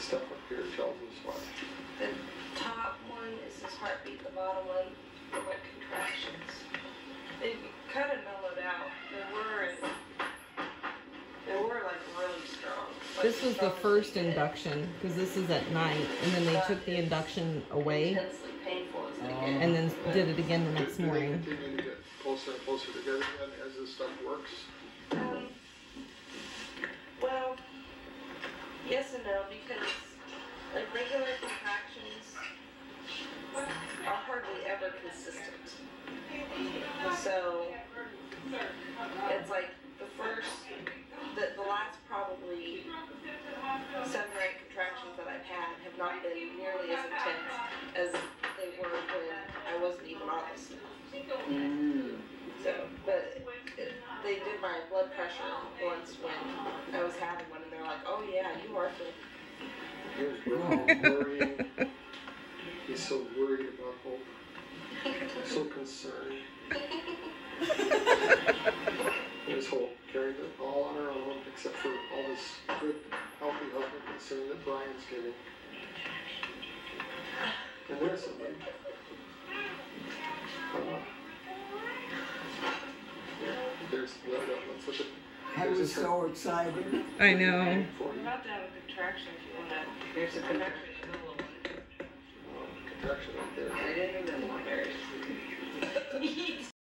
stuff up here tells us what. The top one is his heartbeat, the bottom one are like contractions. They kind of mellowed out. They were like really strong. Like This was the first induction because this is at night, and then they took the induction away. Intensely painful as they get. And then did it again the next morning. Do they continue to get closer and closer together then as this stuff works? Well, yes and no, because like regular contractions are hardly ever consistent. So it's like the last probably 7 or 8 contractions that I've had have not been nearly as intense as they were when I wasn't even on this stuff. So, but they did my blood pressure once when I was having one, and they're like, "Oh yeah, you are fit." Here's Ron worrying. He's so worried about Hope. So concerned. There's Hope carrying it all on her own, except for all this good, healthy help and concern that Brian's giving. And there's somebody. Let's look at. I was so excited. I know. I'm about to have a contraction if you want to. There's a contraction in the little one. Contraction right there. I didn't even know there.